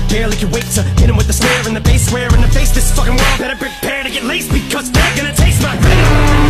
barely can wait to hit him with the snare and the bass, square in the face. This fucking world better prepare to get laced, because they're gonna taste my pain.